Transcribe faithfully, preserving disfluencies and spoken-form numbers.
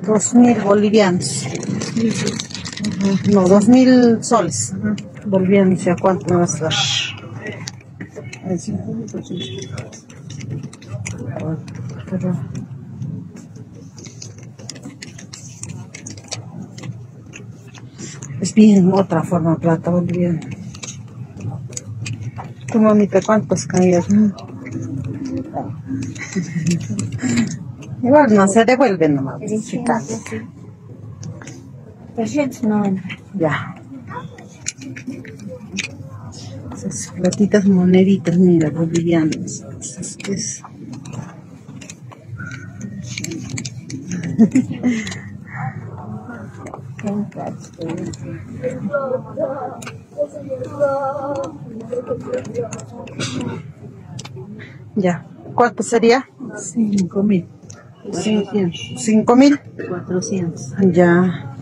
Dos mil bolivianos. Uh-huh. No, dos mil soles. Uh-huh. Bolivianos, ¿a cuánto me vas a dar? Pero... es bien otra forma plata boliviana. Tu mamita, ¿cuántos caías? Igual no se devuelven nomás. trescientos noventa. Ya. Esas platitas moneditas, mira, bolivianas. Es que es... ya. ¿Cuánto sería? Cinco mil. Cinco mil. Cuatrocientos. Ya.